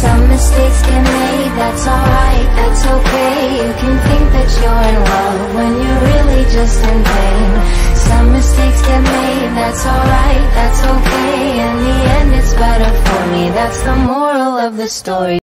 Some mistakes get made, that's alright, that's okay. You can think that you're in love when you're really just in pain. Some mistakes get made, that's alright, that's okay. In the end it's better for me, that's the moral of the story.